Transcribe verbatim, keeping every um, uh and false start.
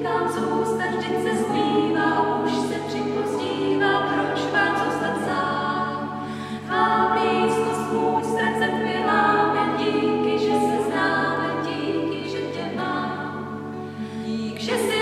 říkám zůstat, vždyť se zbývá, už se připozdívá, proč mám zůstat sám. Tvá blízkost můj strach zatměláme, díky, že se známe, díky, že tě mám. Dík, že